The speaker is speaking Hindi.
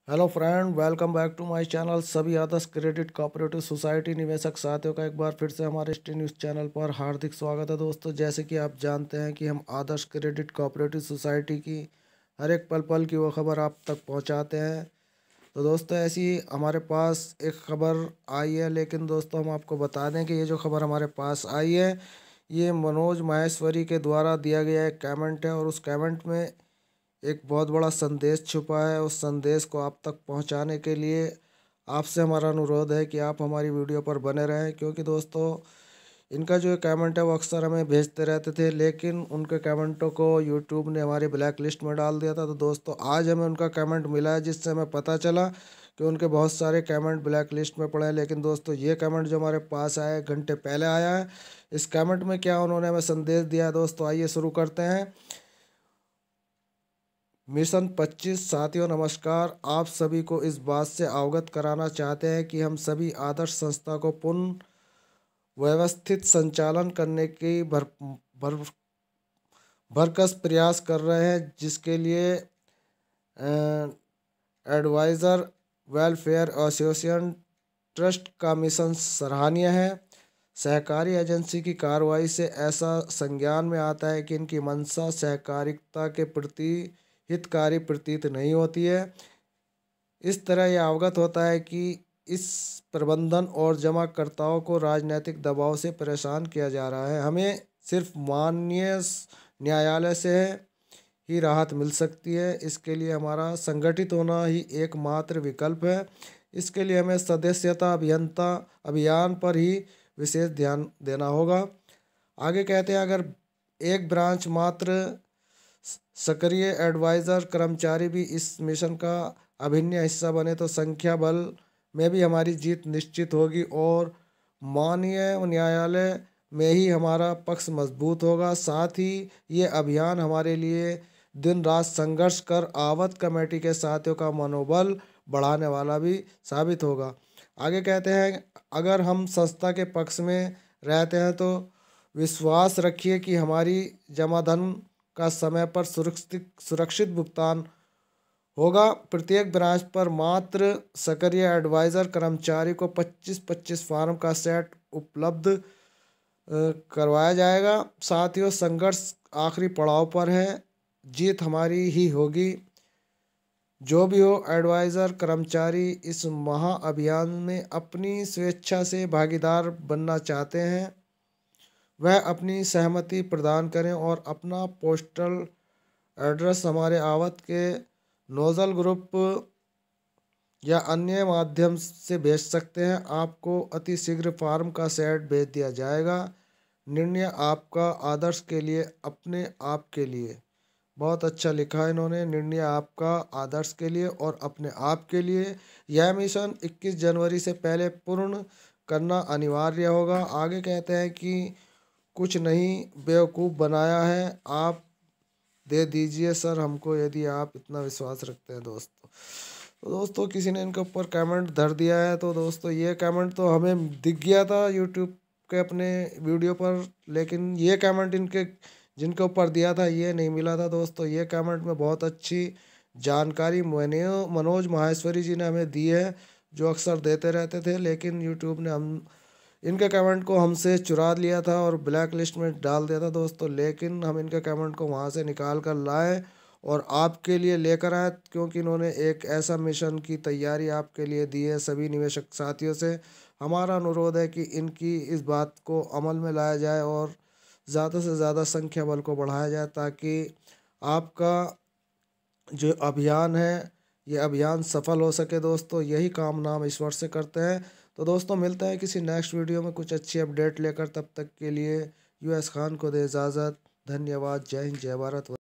Hello friend, welcome back to my channel सभी आदर्श क्रेडिट कोऑपरेटिव सोसाइटी निवेशक साथियों का एक बार फिर से हमारे स्टी न्यूज़ चैनल पर हार्दिक स्वागत है। दोस्तों, जैसे कि आप जानते हैं कि हम आदर्श क्रेडिट कोऑपरेटिव सोसाइटी की हर एक पल पल की वो खबर आप तक पहुंचाते हैं। तो दोस्तों, ऐसी हमारे पास एक खबर आई है, लेकिन दोस्तों हम आपको बता दें कि ये जो खबर हमारे पास आई है ये मनोज माहेश्वरी के द्वारा दिया गया एक कमेंट है, और उस कमेंट में एक बहुत बड़ा संदेश छुपा है। उस संदेश को आप तक पहुंचाने के लिए आपसे हमारा अनुरोध है कि आप हमारी वीडियो पर बने रहें, क्योंकि दोस्तों इनका जो कमेंट है वो अक्सर हमें भेजते रहते थे, लेकिन उनके कमेंटों को यूट्यूब ने हमारी ब्लैक लिस्ट में डाल दिया था। तो दोस्तों आज हमें उनका कमेंट मिला है, जिससे हमें पता चला कि उनके बहुत सारे कमेंट ब्लैक लिस्ट में पड़े हैं। लेकिन दोस्तों ये कमेंट जो हमारे पास आया है घंटे पहले आया है, इस कमेंट में क्या उन्होंने हमें संदेश दिया है दोस्तों, आइए शुरू करते हैं। मिशन 25 साथियों नमस्कार, आप सभी को इस बात से अवगत कराना चाहते हैं कि हम सभी आदर्श संस्था को पुनः व्यवस्थित संचालन करने की भर भरकस प्रयास कर रहे हैं, जिसके लिए एडवाइज़र वेलफेयर एसोसिएशन ट्रस्ट का मिशन सराहनीय है। सहकारी एजेंसी की कार्रवाई से ऐसा संज्ञान में आता है कि इनकी मंशा सहकारिता के प्रति हितकारी प्रतीत नहीं होती है। इस तरह यह अवगत होता है कि इस प्रबंधन और जमाकर्ताओं को राजनीतिक दबाव से परेशान किया जा रहा है। हमें सिर्फ माननीय न्यायालय से ही राहत मिल सकती है। इसके लिए हमारा संगठित होना ही एकमात्र विकल्प है। इसके लिए हमें सदस्यता अभियान पर ही विशेष ध्यान देना होगा। आगे कहते हैं, अगर एक ब्रांच मात्र सक्रिय एडवाइज़र कर्मचारी भी इस मिशन का अभिन्न हिस्सा बने तो संख्या बल में भी हमारी जीत निश्चित होगी और माननीय न्यायालय में ही हमारा पक्ष मजबूत होगा। साथ ही ये अभियान हमारे लिए दिन रात संघर्ष कर आवत कमेटी के साथियों का मनोबल बढ़ाने वाला भी साबित होगा। आगे कहते हैं, अगर हम संस्था के पक्ष में रहते हैं तो विश्वास रखिए कि हमारी जमा धन का समय पर सुरक्षित भुगतान होगा। प्रत्येक ब्रांच पर मात्र सक्रिय एडवाइज़र कर्मचारी को 25-25 फार्म का सेट उपलब्ध करवाया जाएगा। साथियों, संघर्ष आखिरी पड़ाव पर है, जीत हमारी ही होगी। जो भी हो, एडवाइज़र कर्मचारी इस महाअभियान में अपनी स्वेच्छा से भागीदार बनना चाहते हैं, वह अपनी सहमति प्रदान करें और अपना पोस्टल एड्रेस हमारे आवत के नोजल ग्रुप या अन्य माध्यम से भेज सकते हैं। आपको अति शीघ्र फार्म का सेट भेज दिया जाएगा। निर्णय आपका, आदर्श के लिए, अपने आप के लिए। बहुत अच्छा लिखा है इन्होंने, निर्णय आपका, आदर्श के लिए और अपने आप के लिए। यह मिशन 21 जनवरी से पहले पूर्ण करना अनिवार्य होगा। आगे कहते हैं कि कुछ नहीं बेवकूफ़ बनाया है, आप दे दीजिए सर हमको, यदि आप इतना विश्वास रखते हैं दोस्तों। तो दोस्तों किसी ने इनके ऊपर कमेंट धर दिया है। तो दोस्तों ये कमेंट तो हमें दिख गया था यूट्यूब के अपने वीडियो पर, लेकिन ये कमेंट इनके जिनके ऊपर दिया था ये नहीं मिला था। दोस्तों ये कमेंट में बहुत अच्छी जानकारी मनोज माहेश्वरी जी ने हमें दी है, जो अक्सर देते रहते थे, लेकिन यूट्यूब ने हम इनके कमेंट को हमसे चुरा लिया था और ब्लैक लिस्ट में डाल दिया था दोस्तों। लेकिन हम इनके कमेंट को वहाँ से निकाल कर लाए और आपके लिए लेकर आए, क्योंकि इन्होंने एक ऐसा मिशन की तैयारी आपके लिए दी है। सभी निवेशक साथियों से हमारा अनुरोध है कि इनकी इस बात को अमल में लाया जाए और ज़्यादा से ज़्यादा संख्या बल को बढ़ाया जाए, ताकि आपका जो अभियान है ये अभियान सफल हो सके। दोस्तों यही कामना हम ईश्वर से करते हैं। तो दोस्तों मिलते हैं किसी नेक्स्ट वीडियो में कुछ अच्छी अपडेट लेकर, तब तक के लिए यूएस खान को दे इजाज़त। धन्यवाद। जय हिंद, जय भारत।